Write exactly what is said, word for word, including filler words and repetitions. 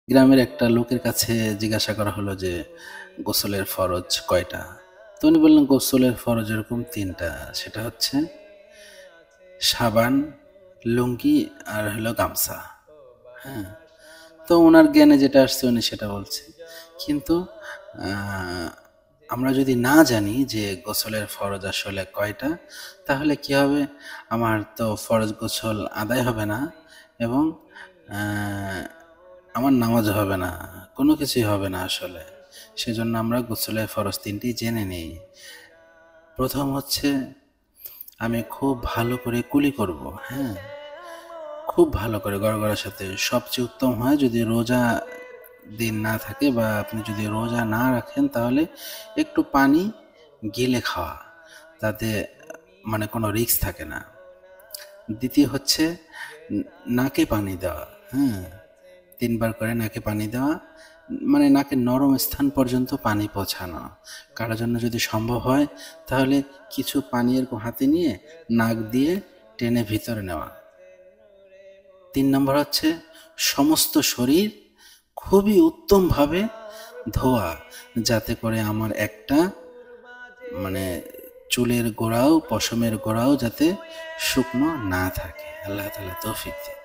গ্রামের একটা লোকের কাছে জিজ্ঞাসা করা হলো যে গোসলের ফরজ কয়টা। তো উনি বললেন গোসলের ফরজ এরকম তিনটা, সেটা হচ্ছে সাবান, লুঙ্গি আর হলো গামছা। হ্যাঁ, তো ওনার জ্ঞানে যেটা আসছে উনি সেটা বলছে। কিন্তু আহ, আমরা যদি না জানি যে গোসলের ফরজ আসলে কয়টা, তাহলে কি হবে, আমার তো ফরজ গোসল আদায় হবে না এবং আহ, আমার নামাজ হবে না, কোনো কিছুই হবে না আসলে। সেজন্য আমরা গোসলের ফরজ তিনটি জেনে নিই। প্রথম হচ্ছে আমি খুব ভালো করে কুলি করব। হ্যাঁ, খুব ভালো করে গড়গড়ার সাথে। সবচেয়ে উত্তম হয় যদি রোজা দিন না থাকে বা আপনি যদি রোজা না রাখেন, তাহলে একটু পানি গিলে খাওয়া, তাতে মানে কোনো রিস্ক থাকে না। দ্বিতীয় হচ্ছে নাকে পানি দেওয়া। হ্যাঁ, তিনবার করে নাকে পানি দেওয়া, মানে নাকের নরম স্থান পর্যন্ত পানি পৌঁছানো। কারোর জন্য যদি সম্ভব হয় তাহলে কিছু পানি এরকম হাতে নিয়ে নাক দিয়ে টেনে ভিতরে নেওয়া। তিন নম্বর হচ্ছে সমস্ত শরীর খুবই উত্তমভাবে ধোয়া, যাতে করে আমার একটা মানে চুলের গোড়াও পশমের গোড়াও যাতে শুকনো না থাকে। আল্লাহ তাআলা তৌফিক দিন।